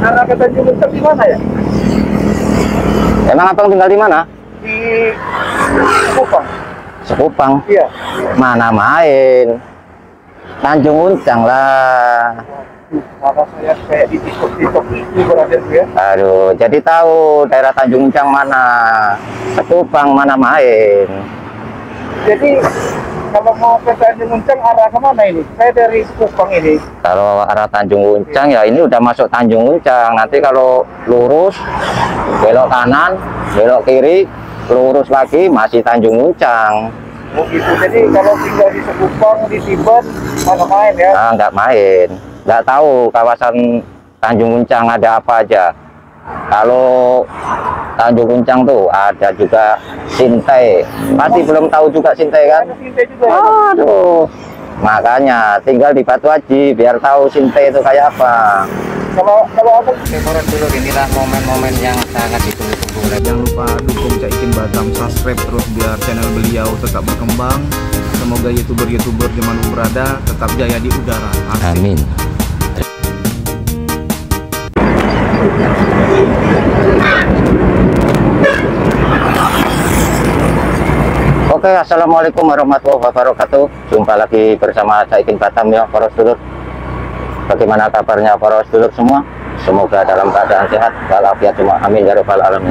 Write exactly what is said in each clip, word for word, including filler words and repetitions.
Anak ke Tanjung Uncang di mana ya? Emang abang tinggal di mana? Di Sekupang. Sekupang? Iya. Mana main? Tanjung Uncang lah. Mana saya kayak di TikTok-TikTok itu berada ya. Aduh, jadi tahu daerah Tanjung Uncang mana? Sekupang mana main? Jadi kalau mau ke Tanjung Uncang arah kemana ini? Saya dari Sekupang ini. Kalau arah Tanjung Uncang ya ini udah masuk Tanjung Uncang. Nanti kalau lurus, belok kanan, belok kiri, lurus lagi masih Tanjung Uncang. Oh gitu. Jadi kalau tinggal di Sekupang, di Tibet, mana main ya? Nah, nggak main. Nggak tahu kawasan Tanjung Uncang ada apa aja. Kalau Tanjung Uncang tuh ada juga Sintai. Pasti oh. Belum tahu juga Sintai kan? Ada Sintai juga ya? Aduh. Makanya tinggal di Batu Haji biar tahu Sintai itu kayak apa. Kalau kalau apa? Menurut dulu inilah momen-momen yang sangat ditunggu-tunggu. Jangan lupa dukung Cak Ikin Batam, subscribe terus biar channel beliau tetap berkembang. Semoga youtuber-youtuber dimanapun berada tetap jaya di udara. Amin. Oke, assalamualaikum warahmatullahi wabarakatuh. Jumpa lagi bersama Cak Ikin Batam ya, para sedulur. Bagaimana kabarnya para sedulur semua? Semoga dalam keadaan sehat walafiat semua. Amin ya rabbal alamin.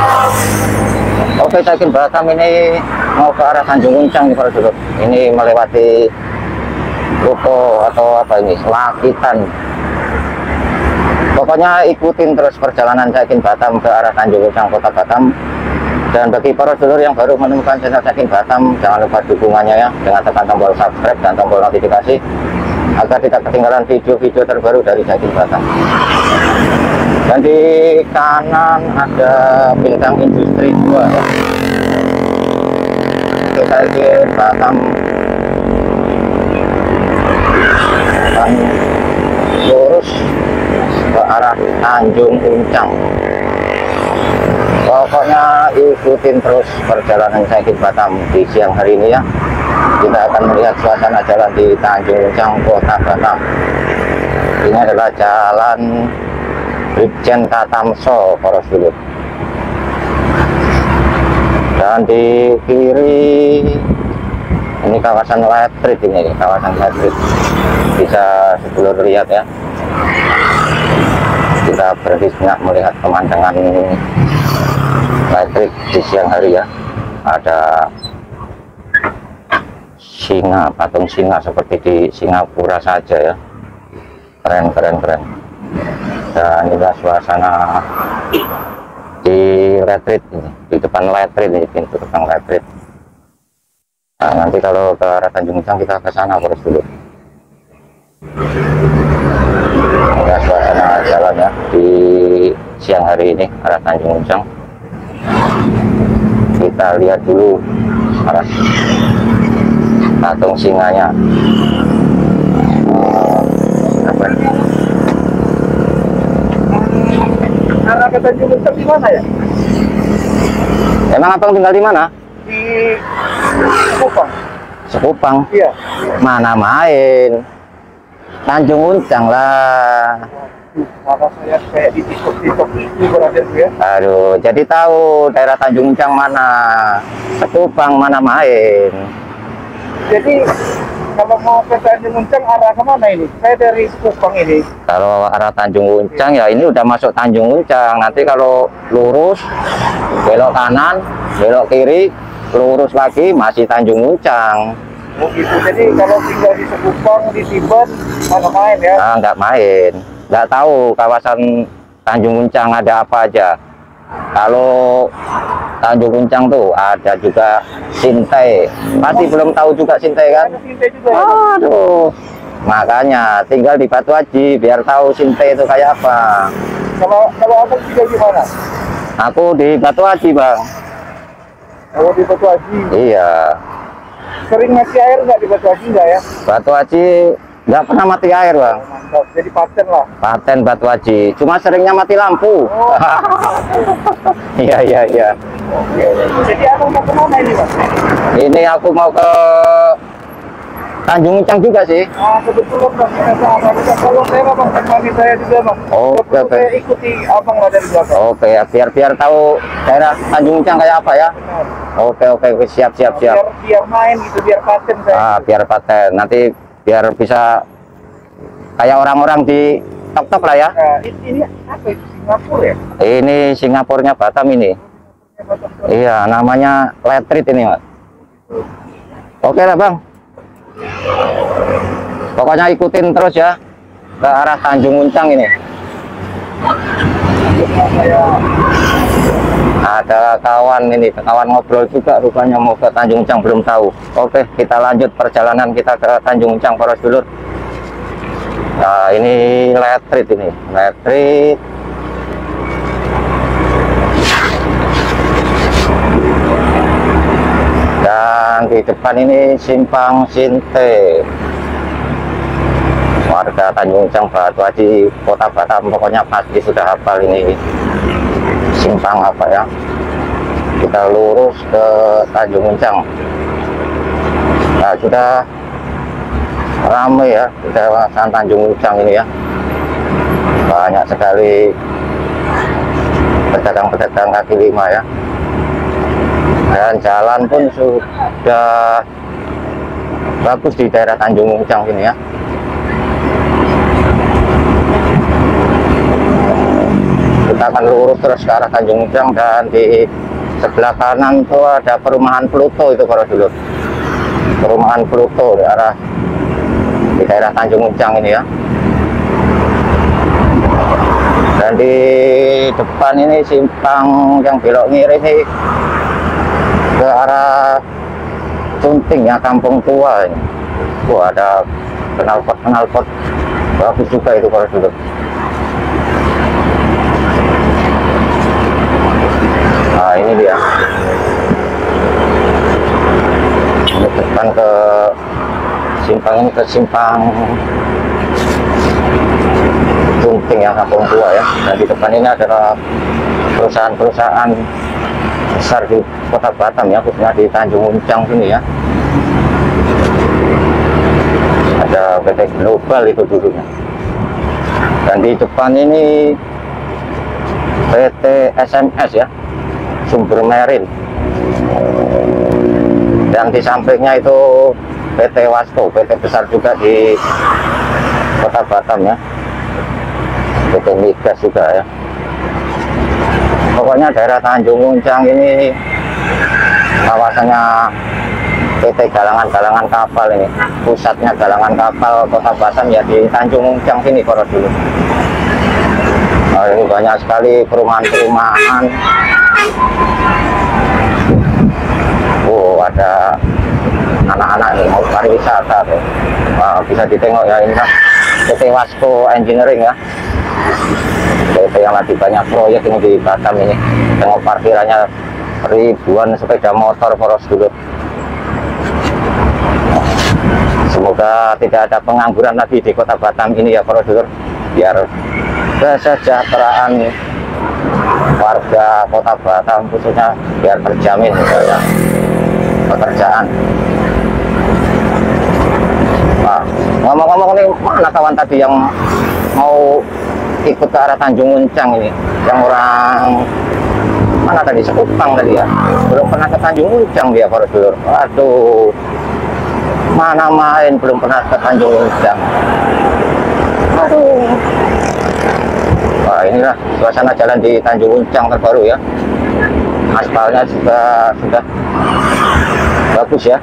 Oke, Cak Ikin Batam ini mau ke arah Tanjung Uncang nih para sedulur. Ini melewati ruko atau apa ini? Lakitan. Pokoknya ikutin terus perjalanan Cak Ikin Batam ke arah Tanjung Uncang, Kota Batam. Dan bagi para sedulur yang baru menemukan channel Cak Ikin Batam, jangan lupa dukungannya ya dengan tekan tombol subscribe dan tombol notifikasi agar tidak ketinggalan video-video terbaru dari Cak Ikin Batam. Dan di kanan ada Bintang Industri dua ya. Oke, Cak Ikin Batam akan lurus ke arah Tanjung Uncang. Pokoknya ikutin terus perjalanan Cak Ikin Batam di siang hari ini ya. Kita akan melihat suasana jalan di Tanjung Uncang, Kota Batam. Ini adalah jalan Brigjen Katamso, para sedulur. Dan di kiri ini kawasan Letrit, ini kawasan Letrit. Bisa sedulur lihat ya. Kita berhenti sejenak melihat pemandangan Letrit di siang hari ya. Ada singa, patung singa seperti di Singapura saja ya. Keren keren keren. Dan inilah suasana di Letrit ini, di depan Letrit ini, pintu depan Letrit. Nah, nanti kalau ke arah Tanjung Uncang kita ke sana terus dulu. Ya, suasana jalannya di siang hari ini arah Tanjung Uncang. Kita lihat dulu arah patung singanya. Apa ini? Anak ke Tanjung Uncang di mana ya? Emang abang tinggal di mana? Di Sekupang. Sekupang? Iya. Mana main? Tanjung Uncang lah. Mana saya kayak di TikTok-Tiktok itu berada ya. Aduh, jadi tahu daerah Tanjung Uncang mana? Sekupang mana main? Jadi kalau mau ke Tanjung Uncang arah kemana ini? Saya dari Sekupang ini. Kalau arah Tanjung Uncang ya ini udah masuk Tanjung Uncang. Nanti kalau lurus, belok kanan, belok kiri, lurus lagi masih Tanjung Uncang. Oh gitu. Jadi kalau tinggal di Sekupang, di Tibet, mana main ya? Nah, nggak main. Nggak tahu kawasan Tanjung Uncang ada apa aja. Kalau Tanjung Uncang tuh ada juga Sintai. Pasti oh. Belum tahu juga Sintai kan? Ada Sintai juga ya? Aduh. Makanya tinggal di Batu Haji biar tahu Sintai itu kayak apa. Kalau kalau abang tinggal di mana? Aku di Batu Haji, Bang. Oh, di Batu Haji. Iya. Sering mati air nggak di Batu Haji nggak ya? Batu Haji nggak pernah mati air, Bang. Oh, mantap. Jadi paten lah. Paten Batu Haji. Cuma seringnya mati lampu. Oh. Iya, iya, iya. Oke. Jadi abang mau kemana ini, Bang? Ini aku mau ke Tanjung Uncang juga sih. Ah, kebetulan bang, saya sama juga. Kalau saya bang, temani saya juga bang. Oh, oke, Kebetulan oke. saya ikuti abang lah dari belakang. Oke ya, biar biar tahu daerah Tanjung Uncang kayak apa ya. Benar. Oke oke, oke. siap siap siap. Biar, biar main gitu, biar paten saya. Ah, biar paten. Nanti biar bisa kayak orang-orang di tok-tok lah ya. Nah, ini, ini apa itu? Singapura ya? Ini Singapurnya Batam ini. Iya, namanya Letrit ini, Mas. Oke lah, Bang. Pokoknya ikutin terus ya ke arah Tanjung Uncang ini. Ada kawan ini, kawan ngobrol juga rupanya mau ke Tanjung Uncang, belum tahu. Oke, kita lanjut perjalanan kita ke Tanjung Uncang, para sedulur. Nah, ini Letrit ini, Letrit. Dan di depan ini Simpang Sinte. Warga Tanjung Uncang Batu Haji Kota Batam pokoknya pasti sudah hafal ini simpang apa ya. Kita lurus ke Tanjung Uncang. Nah, sudah ramai ya di kawasan Tanjung Uncang ini ya. Banyak sekali pedagang-pedagang kaki lima ya. Dan jalan pun sudah bagus di daerah Tanjung Uncang ini ya. Kita akan lurus terus ke arah Tanjung Uncang, dan di sebelah kanan itu ada perumahan Pluto itu, para dulur. Perumahan Pluto di arah di daerah Tanjung Uncang ini ya. Dan di depan ini simpang yang belok kiri ini ke arah Cunting ya, Kampung Tua ini. Wah, ada knalpot-knalpot bagus juga itu, para dulur. Nah, ini dia. Ini depan ke simpang ini ke simpang Cunting ya, Kampung Tua ya. Dan di depan ini adalah perusahaan-perusahaan besar di Kota Batam ya, khususnya di Tanjung Uncang sini ya. Ada P T Global itu dulunya. Dan di depan ini P T S M S ya, Sumber Marine. Dan di sampingnya itu P T Wasto, P T besar juga di Kota Batam ya. P T Migas juga ya. Pokoknya daerah Tanjung Uncang ini kawasannya P T galangan-galangan kapal ini. Pusatnya galangan kapal Kota Batam ya di Tanjung Uncang sini, para dulu. Nah, ini banyak sekali perumahan-perumahan. Oh, ada anak-anak nih mau pariwisata tuh. Nah, bisa ditengok ya, ini kan P T Wasto Engineering ya. P T yang lagi banyak proyek ini di Batam ini. Tengok parkirannya ribuan sepeda motor, poros dulu. Semoga tidak ada pengangguran lagi di Kota Batam ini ya, poros dulu. Biar kesejahteraan warga Kota Batam khususnya biar terjamin ya, pekerjaan. Nah, ngomong-ngomong nih, mana kawan tadi yang mau ikut ke arah Tanjung Uncang ini, yang orang mana tadi, Sekupang tadi ya, belum pernah ke Tanjung Uncang dia, para dulur. Aduh, mana main belum pernah ke Tanjung Uncang. Aduh. Wah, inilah suasana jalan di Tanjung Uncang terbaru ya. Aspalnya juga sudah bagus ya.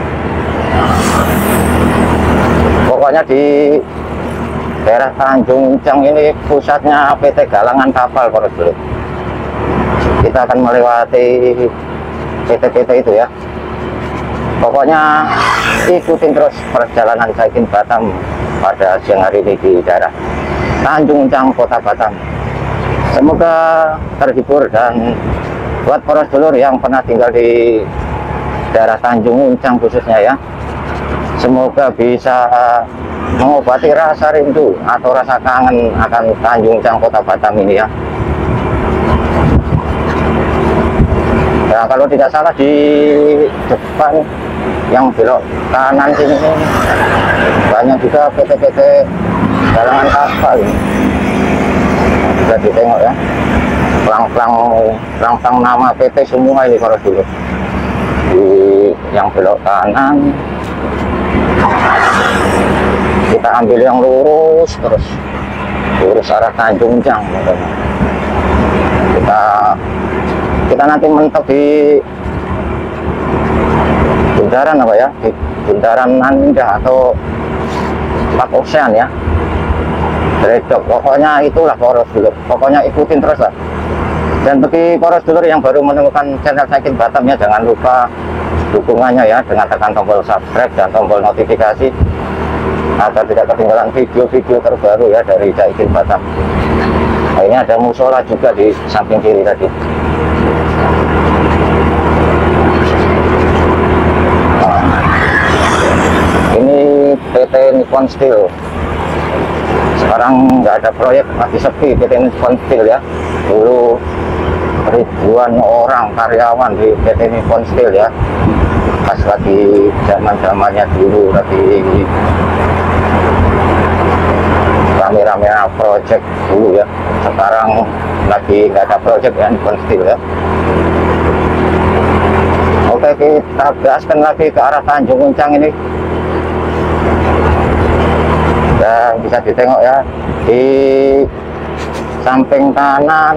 Pokoknya di daerah Tanjung Uncang ini pusatnya P T Galangan Kapal, para dulu. Kita akan melewati P T P T itu ya. Pokoknya ikutin terus perjalanan Saikin Batam pada siang hari ini di daerah Tanjung Uncang, Kota Batam. Semoga terhibur, dan buat para sedulur yang pernah tinggal di daerah Tanjung Uncang khususnya ya, semoga bisa mengobati rasa rindu atau rasa kangen akan Tanjung Uncang, Kota Batam ini ya. Ya, kalau tidak salah di depan yang belok kanan sini banyak juga P T P T galangan kapal ini. Bisa ditengok ya, pelang-pelang pelang-pelang nama P T semua ini para dulu. Di yang belok kanan kita ambil yang lurus terus, lurus arah Tanjung Jang. Kita kita nanti mentok di bundaran apa ya, di bundaran Anida atau Park Ocean ya, Dredok. Pokoknya itulah poros dulur, pokoknya ikutin terus lah. Dan bagi poros dulur yang baru menemukan channel Cycling Batam ya, jangan lupa dukungannya ya dengan tekan tombol subscribe dan tombol notifikasi agar tidak ketinggalan video-video terbaru ya dari Cycling Batam. Nah, ini ada musola juga di samping kiri tadi. Ini P T Nippon Steel. Sekarang nggak ada proyek, masih sepi P T Nippon Steel ya. Dulu ribuan orang karyawan di P T Nippon Steel ya. Pas lagi zaman-zamannya dulu lagi rame-rame project dulu ya. Sekarang lagi nggak ada project ya Nippon Steel ya. Oke, kita gaskan lagi ke arah Tanjung Uncang ini. Dan bisa ditengok ya, di samping kanan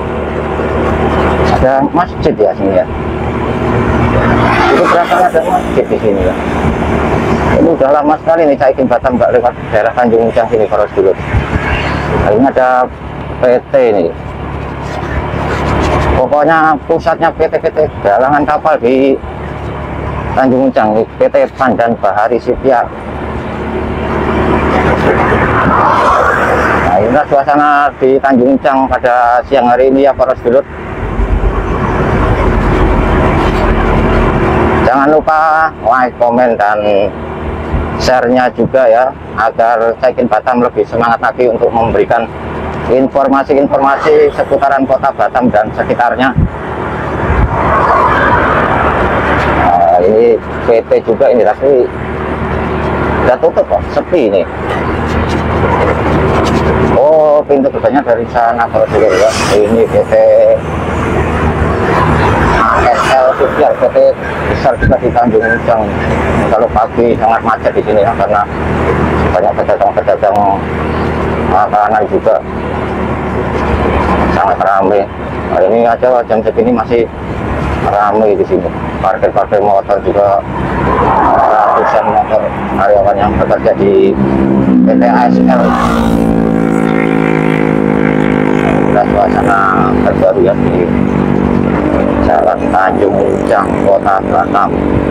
ada masjid ya sini ya. Itu berasa ada masjid di sini ya. Ini udah lama sekali nih Cycling Batam nggak lewat daerah Tanjung Uncang sini kalau dulu. Nah, ini ada P T nih. Pokoknya pusatnya P T P T galangan kapal di Tanjung Uncang, P T Pandan Bahari Shipyard. Nah, inilah suasana di Tanjung Uncang pada siang hari ini ya para sedulur. Jangan lupa like, komen, dan share-nya juga ya, agar Cycling Batam lebih semangat lagi untuk memberikan informasi-informasi seputaran kota Batam dan sekitarnya. Nah, ini P T juga ini, tapi udah tutup kok, sepi ini. Oh, pintu gerbangnya dari sana kalau dulu ya. Ini P T A S L Shipyard, P T besar juga di Tanjung Uncang. Kalau pagi sangat macet di sini ya, karena banyak pedagang-pedagang makanan juga sangat ramai. Nah, ini aja jam segini masih ramai di sini. Parkir-parkir motor juga ratusan motor karyawan yang bekerja di P T A S L. Nah, suasana terbaru ya di Jalan Tanjung Uncang, Kota Batam.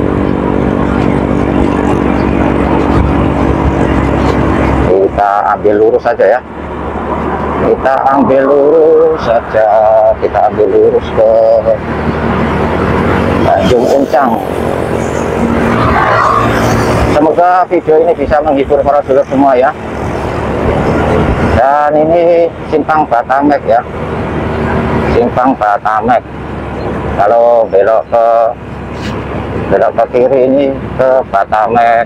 Kita ambil lurus saja ya. Kita ambil lurus saja. Kita ambil lurus ke Tanjung Uncang. Semoga video ini bisa menghibur para saudara semua ya. Dan ini simpang Batamek ya, simpang Batamek. Kalau belok ke belok ke kiri ini ke Batamek,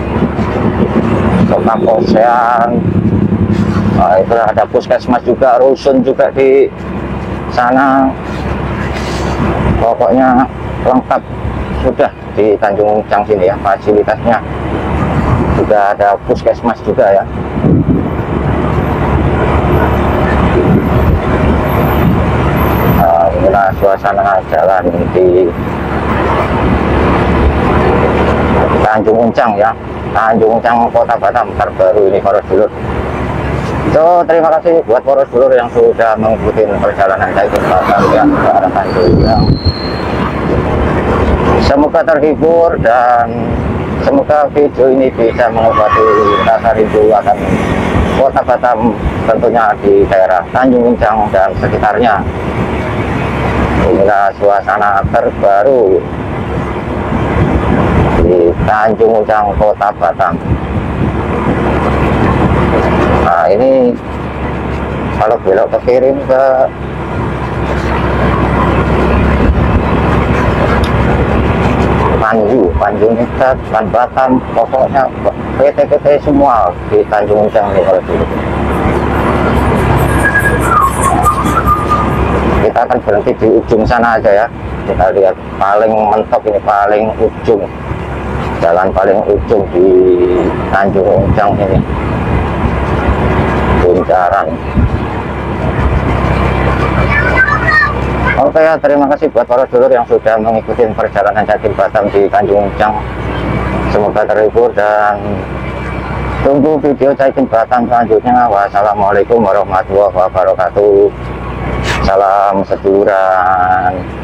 ke Park Ocean. Nah, itu ada puskesmas juga, rusun juga di sana. Pokoknya lengkap sudah di Tanjung Uncang sini ya, fasilitasnya. Sudah ada puskesmas juga ya. Nah, inilah suasana jalan di Tanjung Uncang ya, Tanjung Uncang Kota Batam terbaru ini para dulur. So, terima kasih buat para dulur yang sudah mengikuti perjalanan Cycling Batam ya ke arah Tanjung Uncang. Semoga terhibur dan semoga video ini bisa mengobati rasa rindu akan Kota Batam, tentunya di daerah Tanjung Uncang dan sekitarnya. Inilah suasana terbaru di Tanjung Uncang, Kota Batam. Nah, ini kalau belok ke kiri ke Manju, Manju United, Van Batam, pokoknya P T-P T semua di Tanjung Uncang nih kalau dulu. Kita akan berhenti di ujung sana aja ya. Kita lihat paling mentok ini, paling ujung, jalan paling ujung di Tanjung Uncang ini, Buncaran. Oke ya, terima kasih buat para dulur yang sudah mengikuti perjalanan Caikin Batam di Tanjung Uncang. Semoga terhibur dan tunggu video Caikin Batam selanjutnya. Wassalamualaikum warahmatullahi wabarakatuh. Salam seduluran.